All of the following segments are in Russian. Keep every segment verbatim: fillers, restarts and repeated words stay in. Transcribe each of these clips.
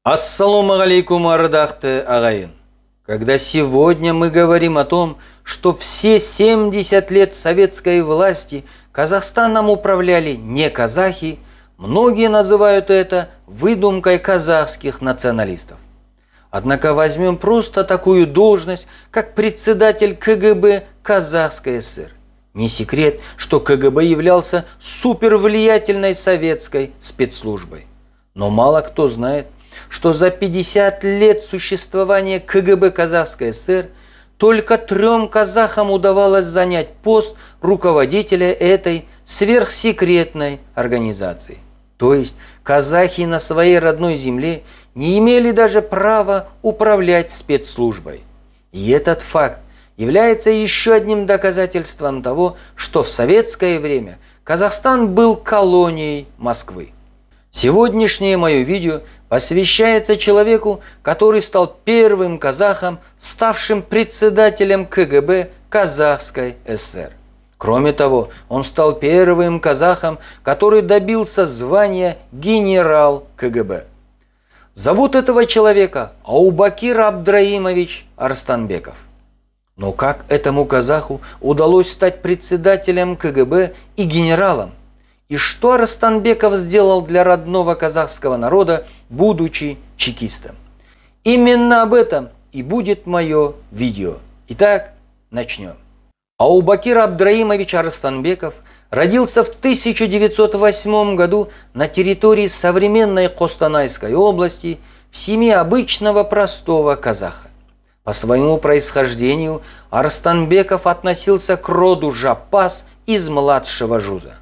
Ассаламу алейкум, ардақты ағайын. Когда сегодня мы говорим о том, что все семьдесят лет советской власти Казахстаном управляли не казахи, многие называют это выдумкой казахских националистов. Однако возьмем просто такую должность, как председатель КГБ Казахской ССР. Не секрет, что КГБ являлся супервлиятельной советской спецслужбой. Но мало кто знает, что за пятьдесят лет существования КГБ Казахской ССР только трем казахам удавалось занять пост руководителя этой сверхсекретной организации. То есть казахи на своей родной земле не имели даже права управлять спецслужбой. И этот факт является еще одним доказательством того, что в советское время Казахстан был колонией Москвы. Сегодняшнее мое видео посвящается человеку, который стал первым казахом, ставшим председателем КГБ Казахской ССР. Кроме того, он стал первым казахом, который добился звания генерал КГБ. Зовут этого человека Аубакир Абдраимович Арстанбеков. Но как этому казаху удалось стать председателем КГБ и генералом? И что Арстанбеков сделал для родного казахского народа, будучи чекистом? Именно об этом и будет мое видео. Итак, начнем. Аубакир Абдраимович Арстанбеков родился в тысяча девятьсот восьмом году на территории современной Костанайской области в семье обычного простого казаха. По своему происхождению Арстанбеков относился к роду Жаппас из младшего жуза.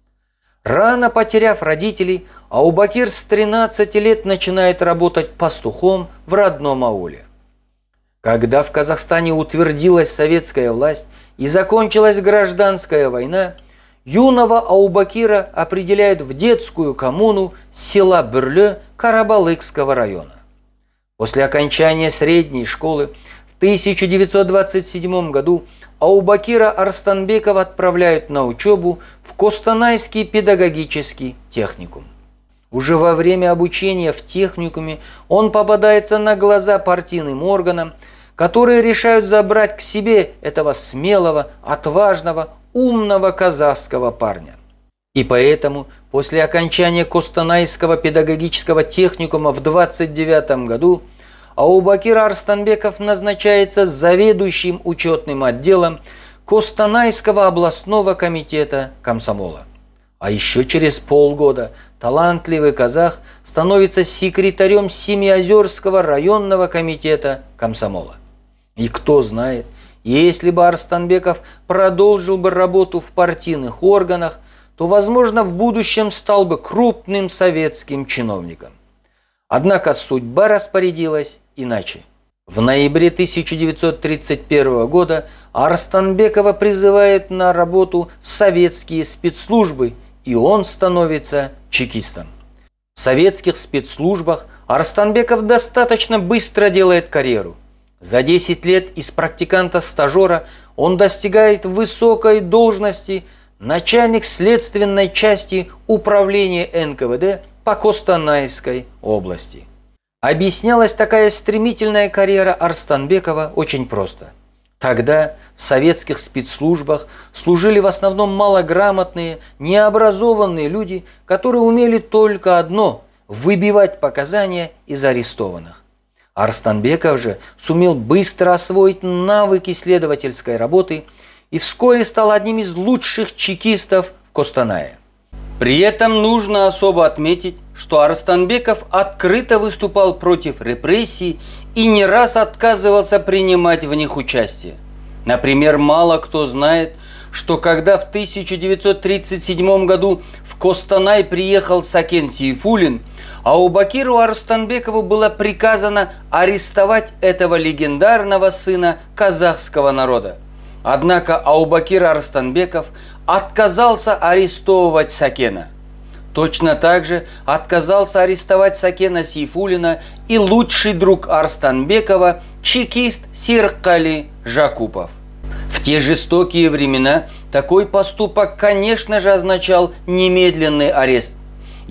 Рано потеряв родителей, Аубакир с тринадцати лет начинает работать пастухом в родном ауле. Когда в Казахстане утвердилась советская власть и закончилась гражданская война, юного Аубакира определяют в детскую коммуну села Бүрлі Карабалыкского района. После окончания средней школы в тысяча девятьсот двадцать седьмом году Аубакира Арстанбекова отправляют на учебу в Костанайский педагогический техникум. Уже во время обучения в техникуме он попадается на глаза партийным органам, которые решают забрать к себе этого смелого, отважного, умного казахского парня. И поэтому после окончания Костанайского педагогического техникума в двадцать девятом году Аубакир Арстанбеков назначается заведующим учетным отделом Костанайского областного комитета комсомола. А еще через полгода талантливый казах становится секретарем Семиозерского районного комитета комсомола. И кто знает, если бы Арстанбеков продолжил бы работу в партийных органах, то, возможно, в будущем стал бы крупным советским чиновником. Однако судьба распорядилась иначе. В ноябре тысяча девятьсот тридцать первого года Арстанбекова призывают на работу в советские спецслужбы, и он становится чекистом. В советских спецслужбах Арстанбеков достаточно быстро делает карьеру. За десять лет из практиканта-стажера он достигает высокой должности начальник следственной части управления эн ка вэ дэ по Костанайской области. Объяснялась такая стремительная карьера Арстанбекова очень просто. Тогда в советских спецслужбах служили в основном малограмотные, необразованные люди, которые умели только одно – выбивать показания из арестованных. Арстанбеков же сумел быстро освоить навыки следовательской работы и вскоре стал одним из лучших чекистов в Костанае. При этом нужно особо отметить, что Арстанбеков открыто выступал против репрессий и не раз отказывался принимать в них участие. Например, мало кто знает, что когда в тысяча девятьсот тридцать седьмом году в Костанай приехал Сакен Сейфуллин, Аубакиру Арстанбекову было приказано арестовать этого легендарного сына казахского народа. Однако Аубакир Арстанбеков отказался арестовывать Сакена. Точно так же отказался арестовать Сакена Сейфуллина и лучший друг Арстанбекова, чекист Серкали Жакупов. В те жестокие времена такой поступок, конечно же, означал немедленный арест.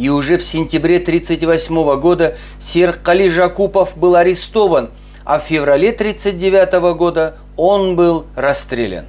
и уже в сентябре тысяча девятьсот тридцать восьмого года Серкали Жакупов был арестован, а в феврале тысяча девятьсот тридцать девятого года он был расстрелян.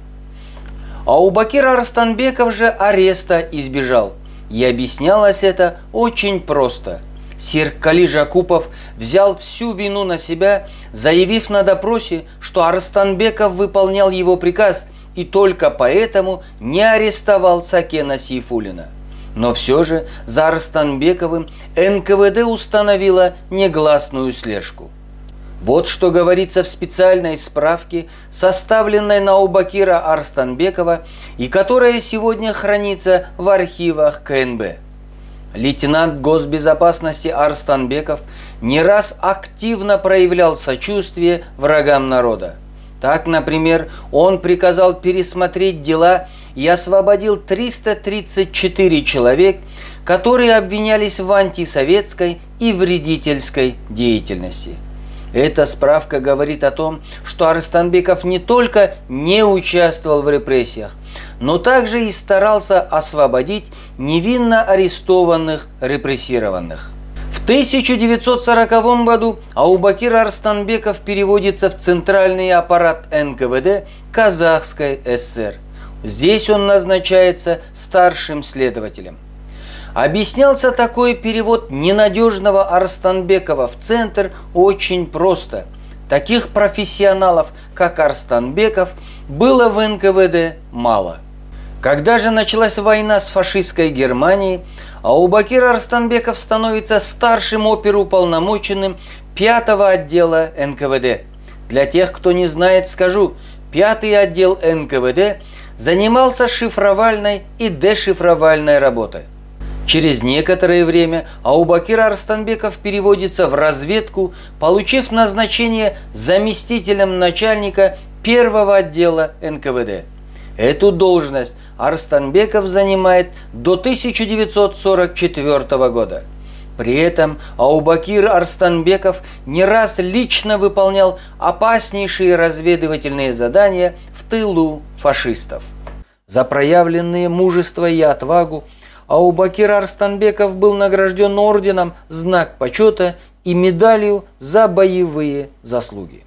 Аубакир Арыстанбеков же ареста избежал, и объяснялось это очень просто. Серкали Жакупов взял всю вину на себя, заявив на допросе, что Арыстанбеков выполнял его приказ и только поэтому не арестовал Сакена Сейфуллина. Но все же за Арыстанбековым эн ка вэ дэ установила негласную слежку. Вот что говорится в специальной справке, составленной на Аубакира Арыстанбекова и которая сегодня хранится в архивах ка эн бэ. Лейтенант госбезопасности Арыстанбеков не раз активно проявлял сочувствие врагам народа. Так, например, он приказал пересмотреть дела и освободил триста тридцать четыре человек, которые обвинялись в антисоветской и вредительской деятельности. Эта справка говорит о том, что Арыстанбеков не только не участвовал в репрессиях, но также и старался освободить невинно арестованных репрессированных. В тысяча девятьсот сороковом году Аубакир Арыстанбеков переводится в центральный аппарат эн ка вэ дэ Казахской эс эс эс эр. Здесь он назначается старшим следователем. Объяснялся такой перевод ненадежного Арыстанбекова в центр очень просто. Таких профессионалов, как Арыстанбеков, было в эн ка вэ дэ мало. Когда же началась война с фашистской Германией, Аубакир Арыстанбеков становится старшим оперуполномоченным пятого отдела эн ка вэ дэ. Для тех, кто не знает, скажу, пятый отдел эн ка вэ дэ занимался шифровальной и дешифровальной работой. Через некоторое время Аубакир Арыстанбеков переводится в разведку, получив назначение заместителем начальника первого отдела эн ка вэ дэ. Эту должность Арыстанбеков занимает до тысяча девятьсот сорок четвёртого года. При этом Аубакир Арыстанбеков не раз лично выполнял опаснейшие разведывательные задания в тылу фашистов. За проявленные мужество и отвагу Аубакир Арыстанбеков был награжден орденом «Знак почета» и медалью за боевые заслуги.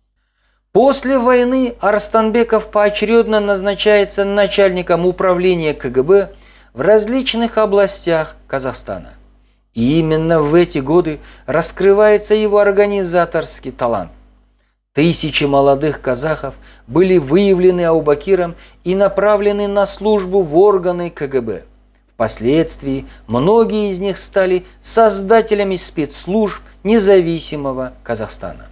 После войны Арыстанбеков поочередно назначается начальником управления ка гэ бэ в различных областях Казахстана. И именно в эти годы раскрывается его организаторский талант. Тысячи молодых казахов были выявлены Аубакиром и направлены на службу в органы ка гэ бэ. Впоследствии многие из них стали создателями спецслужб независимого Казахстана.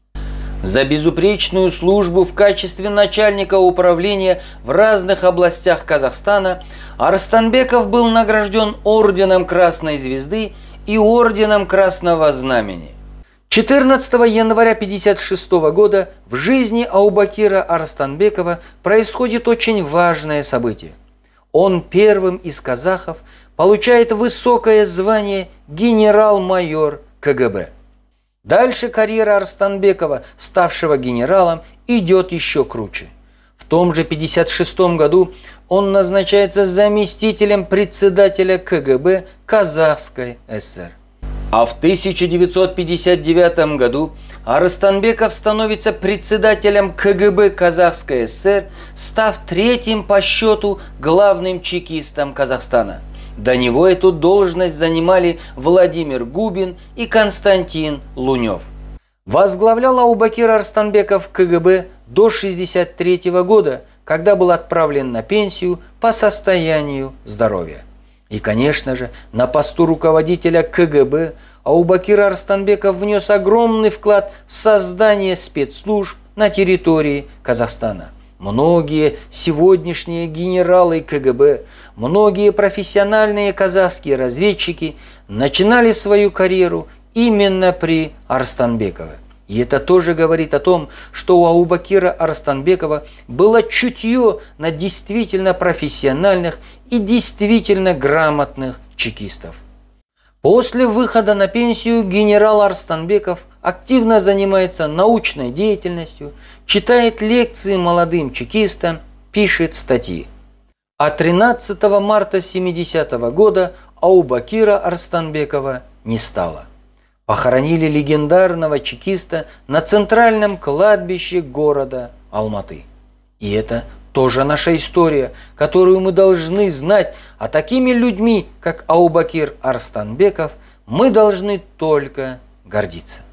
За безупречную службу в качестве начальника управления в разных областях Казахстана Арыстанбеков был награжден орденом Красной Звезды и орденом Красного Знамени. четырнадцатого января тысяча девятьсот пятьдесят шестого года в жизни Аубакира Арыстанбекова происходит очень важное событие. Он первым из казахов получает высокое звание генерал-майор ка гэ бэ. Дальше карьера Арыстанбекова, ставшего генералом, идет еще круче. В том же тысяча девятьсот пятьдесят шестом году он назначается заместителем председателя ка гэ бэ Казахской эс эс эс эр. А в тысяча девятьсот пятьдесят девятом году Арыстанбеков становится председателем ка гэ бэ Казахской эс эс эс эр, став третьим по счету главным чекистом Казахстана. До него эту должность занимали Владимир Губин и Константин Лунев. Возглавлял Аубакир Арыстанбеков ка гэ бэ до шестьдесят третьего года, когда был отправлен на пенсию по состоянию здоровья. И, конечно же, на посту руководителя ка гэ бэ Аубакир Арыстанбеков внес огромный вклад в создание спецслужб на территории Казахстана. Многие сегодняшние генералы ка гэ бэ, многие профессиональные казахские разведчики начинали свою карьеру именно при Арыстанбекове. И это тоже говорит о том, что у Аубакира Арыстанбекова было чутье на действительно профессиональных и действительно грамотных чекистов. После выхода на пенсию генерал Арыстанбеков активно занимается научной деятельностью, читает лекции молодым чекистам, пишет статьи. А тринадцатого марта семидесятого года Аубакира Арстанбекова не стало. Похоронили легендарного чекиста на центральном кладбище города Алматы. И это тоже наша история, которую мы должны знать, а такими людьми, как Аубакир Арстанбеков, мы должны только гордиться.